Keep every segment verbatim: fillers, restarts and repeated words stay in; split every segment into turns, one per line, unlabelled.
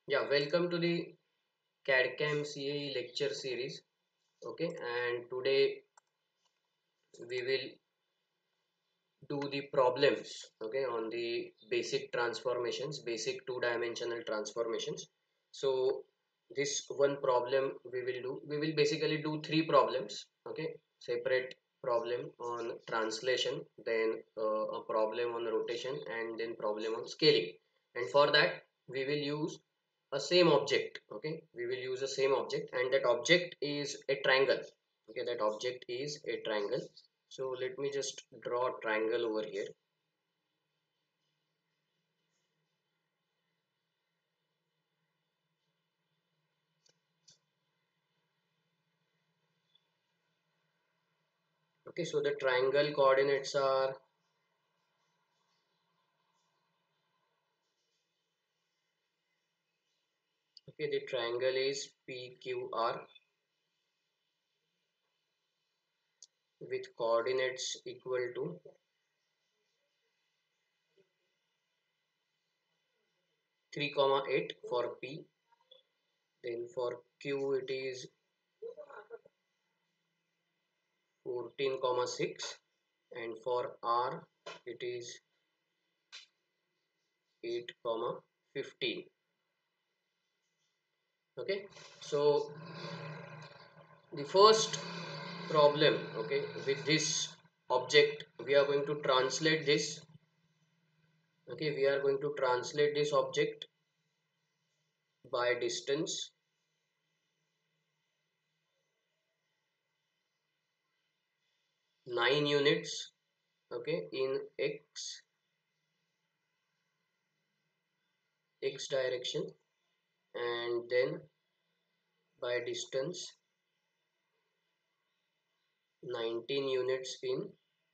Yeah, welcome to the C A D CAM C A E lecture series. Okay, and today we will do the problems. Okay, on the basic transformations, basic two-dimensional transformations. So this one problem we will do. We will basically do three problems. Okay, separate problem on translation, then uh, a problem on rotation, and then problem on scaling. And for that we will use a same object. Okay, we will use a same object, and that object is a triangle. Okay, that object is a triangle. So let me just draw a triangle over here. Okay, so the triangle coordinates are, okay, the triangle is P Q R with coordinates equal to three comma eight for P, then for Q it is fourteen comma six, and for R it is eight comma fifteen. Okay, so the first problem, okay, with this object we are going to translate this. Okay, we are going to translate this object by distance nine units, okay, in x x direction, and then by distance nineteen units in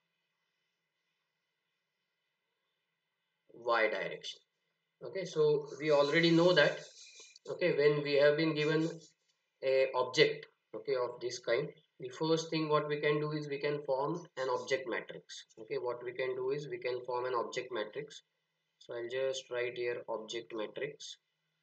y direction. Okay, so we already know that, okay, when we have been given a object, okay, of this kind, the first thing what we can do is we can form an object matrix. Okay, what we can do is we can form an object matrix. So I'll just write here object matrix.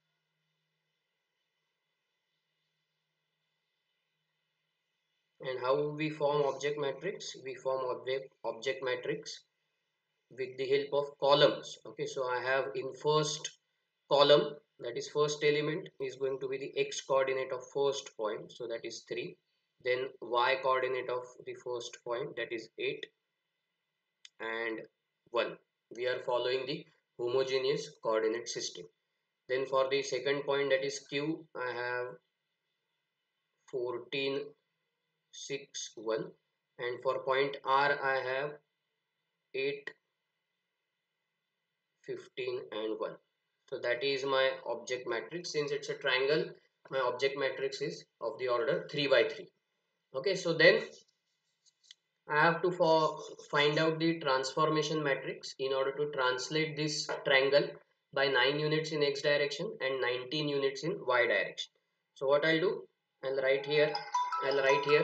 And how we form object matrix? We form object object matrix with the help of columns. Okay, so I have in first column, that is first element, is going to be the x coordinate of first point, so that is three. Then y coordinate of the first point, that is eight, and one. We are following the homogeneous coordinate system. Then for the second point, that is q, I have fourteen, six, one, and for point r I have eight, fifteen, and one. So that is my object matrix. Since it's a triangle, my object matrix is of the order three by three. Okay, so then I have to for find out the transformation matrix in order to translate this triangle by nine units in x direction and nineteen units in y direction. So what I'll do, I'll write here, I'll write here,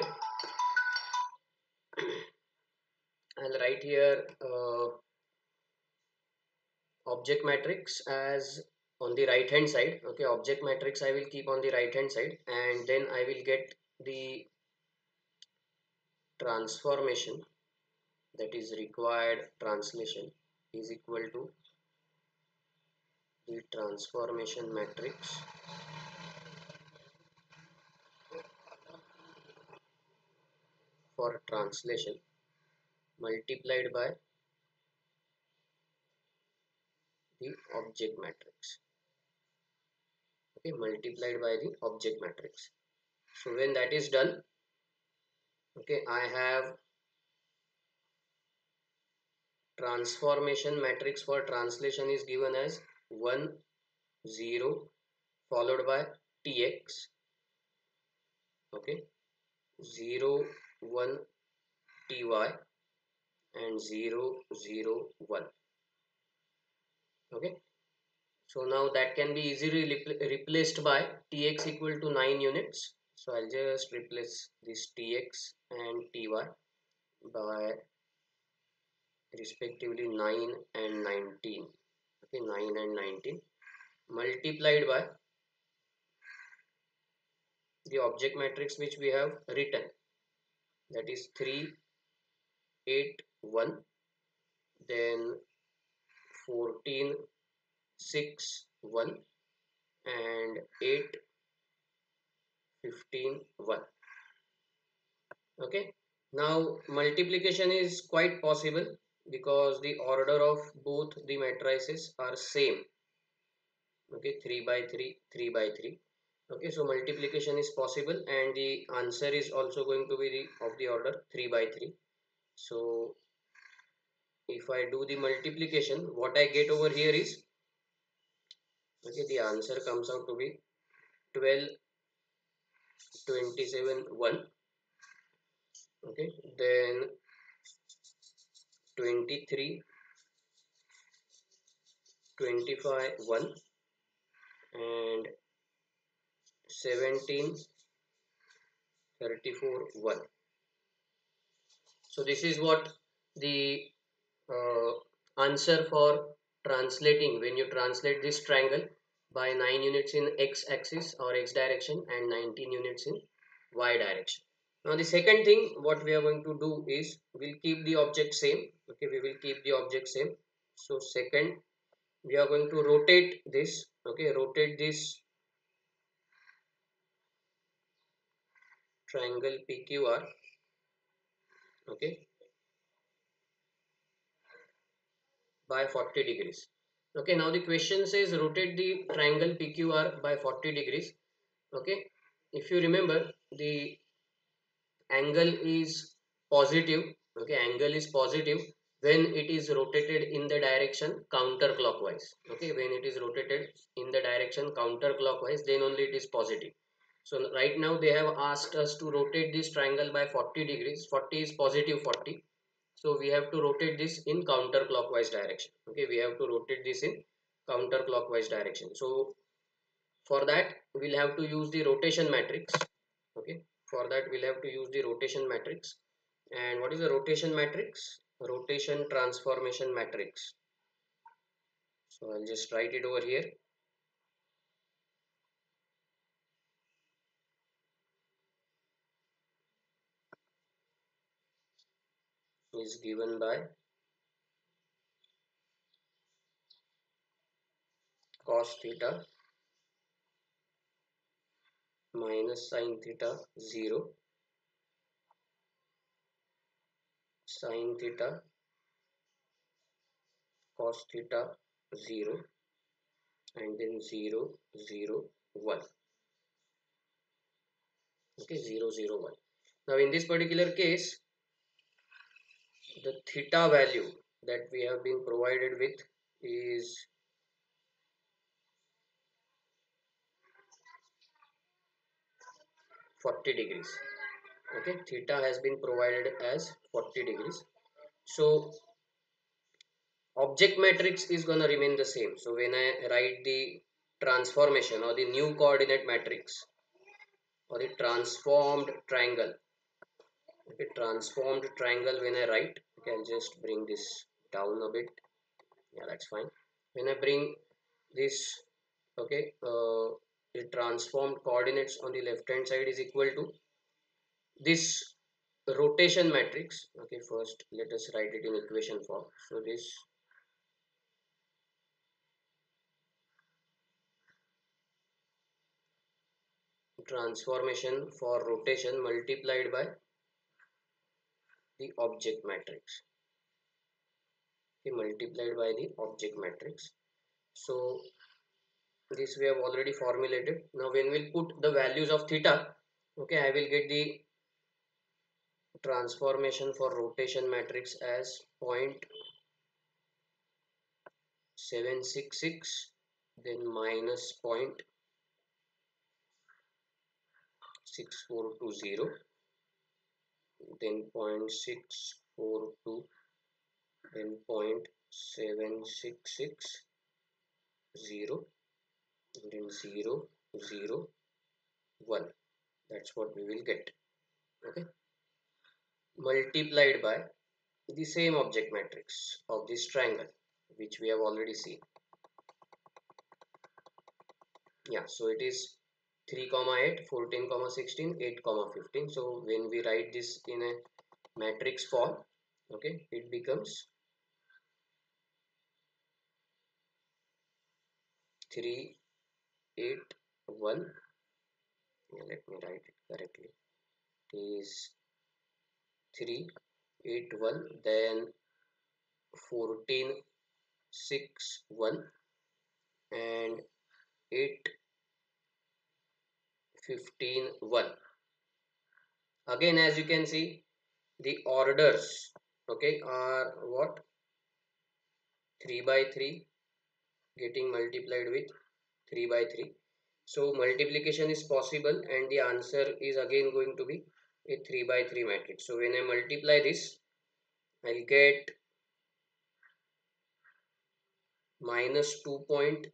I'll write here uh, object matrix as on the right hand side. Okay, object matrix I will keep on the right hand side, and then I will get the transformation, that is required translation, is equal to the transformation matrix for translation multiplied by the object matrix. Okay, multiplied by the object matrix. So when that is done, okay, I have transformation matrix for translation is given as one, zero, followed by tx, okay, zero, one, ty, and zero, zero, one. Okay, so now that can be easily replaced by tx equal to nine units. So I'll just replace this tx and ty by respectively nine and nineteen. Okay, nine and nineteen multiplied by the object matrix which we have written, that is three eight one, then fourteen six one, and eight fifteen one. Okay, now multiplication is quite possible because the order of both the matrices are same. Okay, three by three, three by three. Okay, so multiplication is possible and the answer is also going to be the of the order three by three. So if I do the multiplication, what I get over here is, okay, the answer comes out to be twelve twenty-seven one. Okay, then twenty-three twenty-five one, and seventeen thirty-four one. So this is what the uh, answer for translating, when you translate this triangle by nine units in x axis or x direction and nineteen units in y direction. Now the second thing what we are going to do is, we'll keep the object same. Okay, we will keep the object same. So second, we are going to rotate this. Okay, rotate this triangle P Q R. Okay, by forty degrees. Okay, now the question says rotate the triangle P Q R by forty degrees. Okay, if you remember, the angle is positive. Okay, angle is positive when it is rotated in the direction counterclockwise. Okay, when it is rotated in the direction counterclockwise, then only it is positive. So right now they have asked us to rotate this triangle by forty degrees. forty is positive forty, so we have to rotate this in counterclockwise direction. Okay, we have to rotate this in counterclockwise direction. So for that we'll have to use the rotation matrix. Okay, for that we'll have to use the rotation matrix. And what is the rotation matrix? Rotation transformation matrix. So I'll just write it over here. Is given by cos theta minus sin theta zero, sin theta cos theta zero, and then zero zero one. Okay, zero zero one. Now in this particular case, the theta value that we have been provided with is forty degrees. Okay, theta has been provided as forty degrees. So object matrix is going to remain the same. So when I write the transformation or the new coordinate matrix or the transformed triangle, okay, transformed triangle, when I write, okay, I'll just bring this down a bit. Yeah, that's fine. When I bring this, okay, uh, the transformed coordinates on the left hand side is equal to this rotation matrix. Okay, first let us write it in equation form. So this transformation for rotation multiplied by the object matrix. Okay, multiplied by the object matrix. So this we have already formulated. Now when we'll put the values of theta, okay, I will get the transformation for rotation matrix as zero point seven six six, then minus zero point six four two zero, then zero point six four two, then zero point seven six six zero, and then zero zero one. That's what we will get. Okay, multiplied by the same object matrix of this triangle which we have already seen. Yeah, so it is three comma eight, fourteen comma sixteen, eight comma fifteen. So when we write this in a matrix form, okay, it becomes three eight one. Yeah, let me write it correctly. It is three eight one, then fourteen six one, and eight fifteen one. Again, as you can see, the orders, okay, are what? three by three getting multiplied with three by three. So multiplication is possible, and the answer is again going to be a three by three matrix. So when I multiply this, I'll get minus two point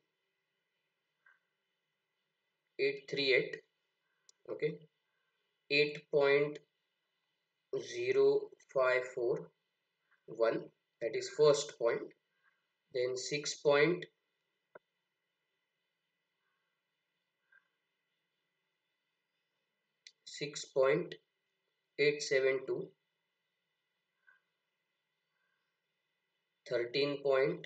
eight three eight, okay, eight point zero five four one, that is first point, then six point six point eight seven two, thirteen point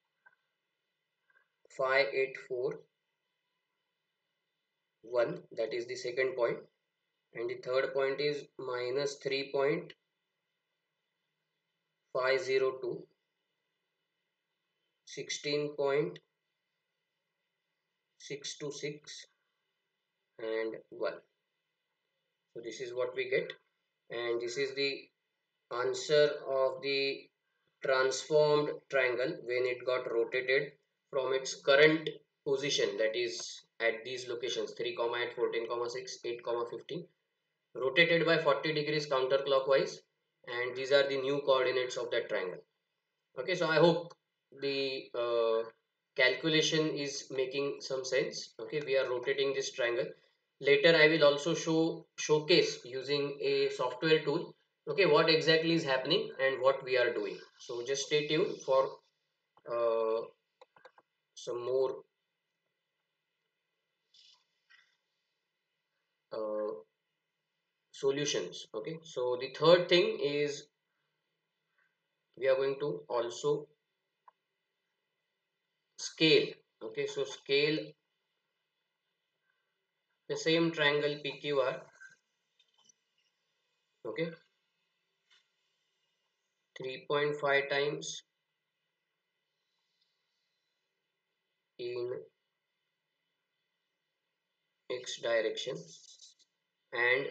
five eight four one, that is the second point, and the third point is minus three point five zero two, sixteen point six two six, and one. So this is what we get, and this is the answer of the transformed triangle when it got rotated from its current position, that is at these locations three comma eight, fourteen comma six, eight comma fifteen, rotated by forty degrees counterclockwise, and these are the new coordinates of that triangle. Okay, so I hope the uh, calculation is making some sense. Okay, we are rotating this triangle. Later I will also show showcase using a software tool, okay, what exactly is happening and what we are doing. So just stay tuned for uh, some more uh, solutions. Okay, so the third thing is we are going to also scale. Okay, so scale the same triangle P Q R, okay, three point five times in x direction and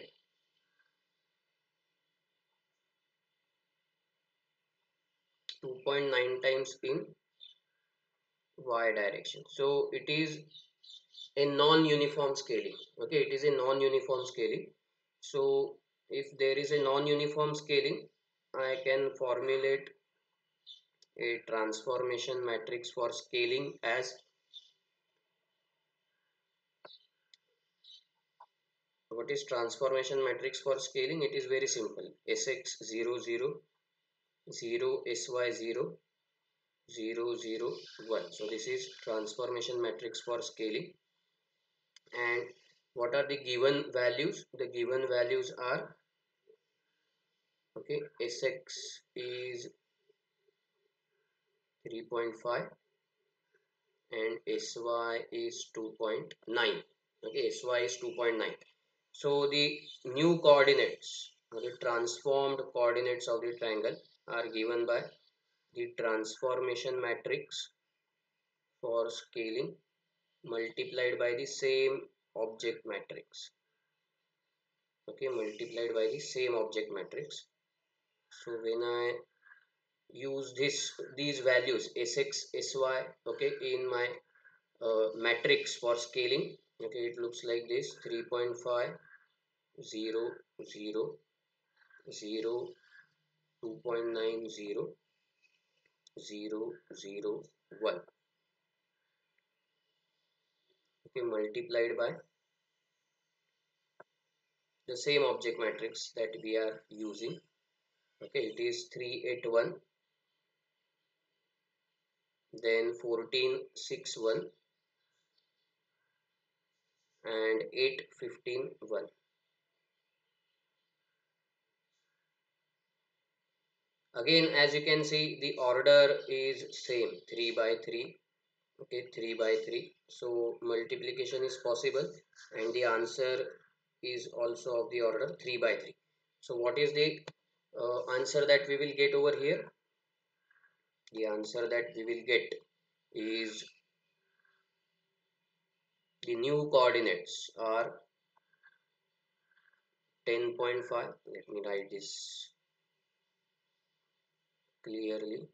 two point nine times in y direction. So it is a non-uniform scaling. Okay, it is a non-uniform scaling. So if there is a non-uniform scaling, I can formulate a transformation matrix for scaling as what is transformation matrix for scaling? It is very simple. Sx zero zero zero sy zero zero zero one. So this is transformation matrix for scaling. And what are the given values? The given values are, okay, Sx is three point five and Sy is two point nine. Okay, Sy is two point nine. So the new coordinates, the transformed coordinates of the triangle are given by the transformation matrix for scaling multiplied by the same object matrix. Okay, multiplied by the same object matrix. So when I use this these values Sx, Sy, okay, in my uh, matrix for scaling, okay, it looks like this: three point five, zero, zero, zero, two point nine zero, zero, zero, one. Okay, multiplied by the same object matrix that we are using. Okay, it is three eight one, then fourteen six one, and eight, fifteen, one. Again, as you can see, the order is same, three by three. Okay, three by three. So multiplication is possible, and the answer is also of the order three by three. So what is the uh, answer that we will get over here? The answer that we will get is the new coordinates are ten point five. Let me write this clearly.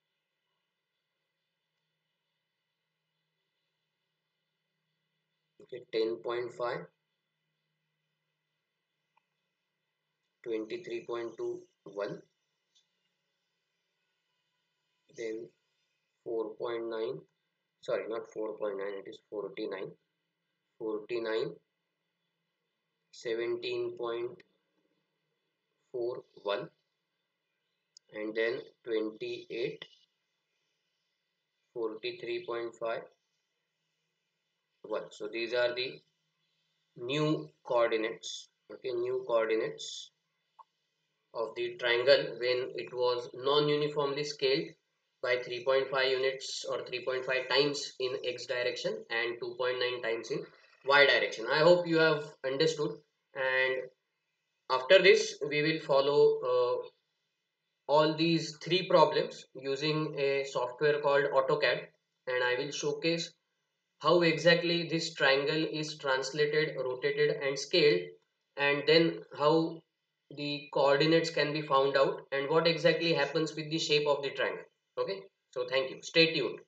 Okay, ten point five, twenty-three point two one, then four point nine, sorry, not four point nine, it is forty-nine, forty-nine, seventeen point four one, and then twenty-eight, forty-three point five one. So these are the new coordinates. Okay, new coordinates of the triangle when it was non-uniformly scaled by three point five units or three point five times in x direction and two point nine times in y direction. I hope you have understood, and after this we will follow uh, all these three problems using a software called AutoCAD, and I will showcase how exactly this triangle is translated, rotated and scaled, and then how the coordinates can be found out and what exactly happens with the shape of the triangle. Okay, so thank you, stay tuned.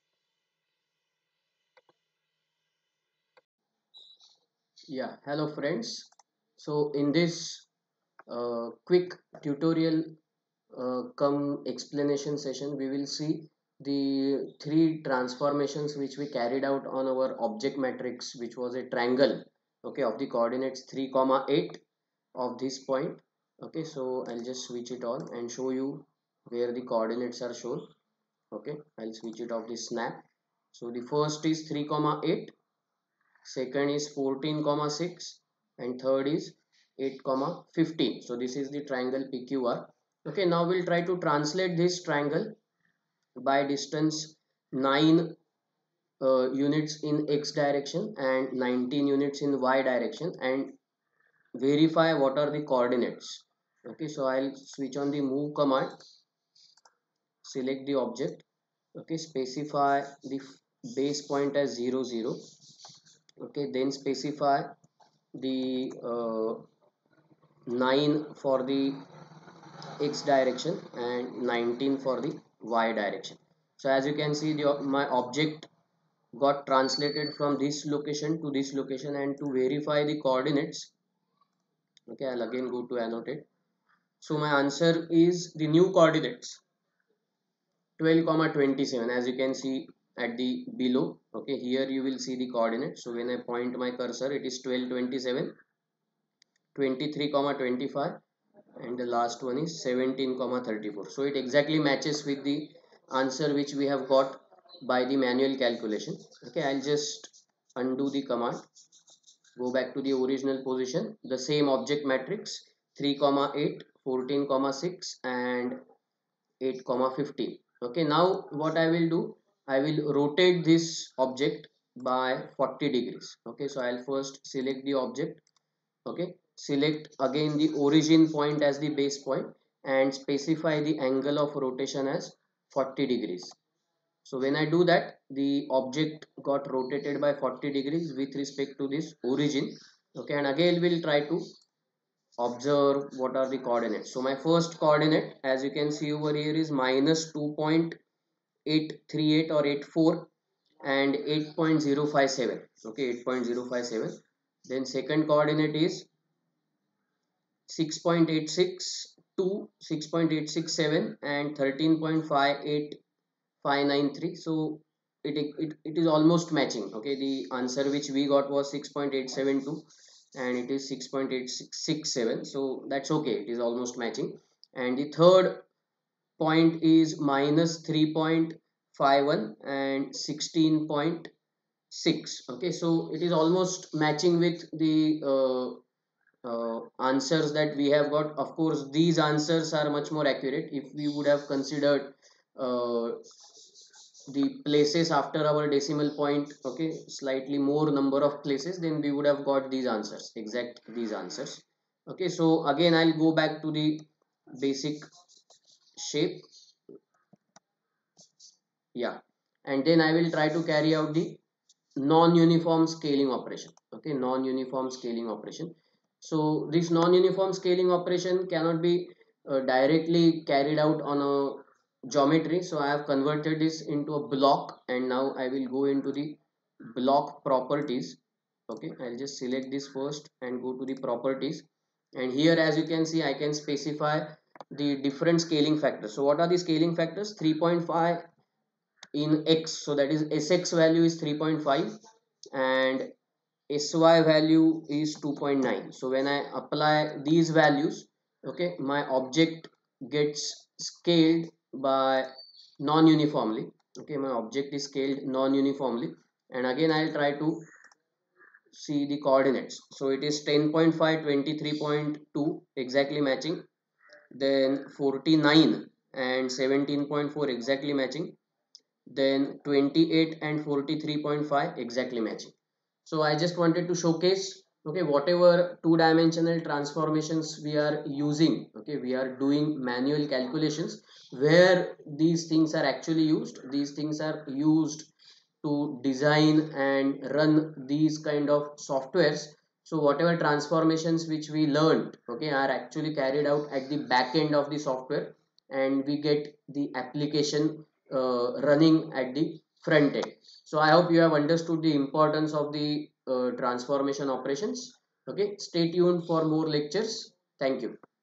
Yeah, hello friends. So in this uh, quick tutorial uh, come explanation session, we will see the three transformations which we carried out on our object matrix, which was a triangle, okay, of the coordinates three comma eight of this point. Okay, so I'll just switch it on and show you where the coordinates are shown. Okay, I'll switch it off the snap. So the first is three comma eight, second is fourteen comma six, and third is eight comma fifteen. So this is the triangle P Q R. Okay, now we'll try to translate this triangle by distance nine uh, units in x direction and nineteen units in y direction, and verify what are the coordinates. Okay, so I'll switch on the move command, select the object. Okay, specify the base point as zero zero. Okay, then specify the uh, nine for the x direction and nineteen for the y direction. So as you can see, the my object got translated from this location to this location, and to verify the coordinates, okay, I'll again go to annotate. So my answer is the new coordinates twelve comma twenty-seven, as you can see at the below. Okay, here you will see the coordinates. So when I point my cursor, it is twelve, twenty-seven, twenty-three comma twenty-five, and the last one is seventeen comma thirty-four. So it exactly matches with the answer which we have got by the manual calculation. Okay, I'll just undo the command, go back to the original position, the same object matrix three comma eight, fourteen comma six and eight comma fifteen. Okay, now what I will do, I will rotate this object by forty degrees. Okay, so I'll first select the object. Okay, select again the origin point as the base point and specify the angle of rotation as forty degrees. So when I do that, the object got rotated by forty degrees with respect to this origin. Okay, and again we'll try to observe what are the coordinates. So my first coordinate, as you can see over here, is minus two point eight three eight or eighty-four and eight point zero five seven. Okay, eight point zero five seven. Then second coordinate is six point eight six two, six point eight six seven and thirteen point five eight five nine three. So it, it, it is almost matching. Okay, the answer which we got was six point eight seven two and it is six point eight six seven. So that's okay, it is almost matching. And the third point is minus three point five one and sixteen point six. Okay, so it is almost matching with the uh, uh, answers that we have got. Of course, these answers are much more accurate. If we would have considered uh, the places after our decimal point, okay, slightly more number of places, then we would have got these answers, exact these answers. Okay, so again I'll go back to the basic shape. Yeah, and then I will try to carry out the non-uniform scaling operation. Okay, non-uniform scaling operation. So this non-uniform scaling operation cannot be uh, directly carried out on a geometry, so I have converted this into a block, and now I will go into the block properties. Okay, I'll just select this first and go to the properties, and here as you can see I can specify the different scaling factors. So what are the scaling factors? three point five in x, so that is sx value is three point five and sy value is two point nine. So when I apply these values, okay, my object gets scaled by non-uniformly. Okay, my object is scaled non-uniformly, and again I'll try to see the coordinates. So it is ten point five, twenty-three point two exactly matching, then forty-nine and seventeen point four exactly matching, then twenty-eight and forty-three point five exactly matching. So I just wanted to showcase, okay, whatever two dimensional transformations we are using, okay, we are doing manual calculations where these things are actually used. These things are used to design and run these kind of softwares. So whatever transformations which we learned, okay, are actually carried out at the back end of the software, and we get the application uh, running at the front end. So I hope you have understood the importance of the uh, transformation operations. Okay, stay tuned for more lectures. Thank you.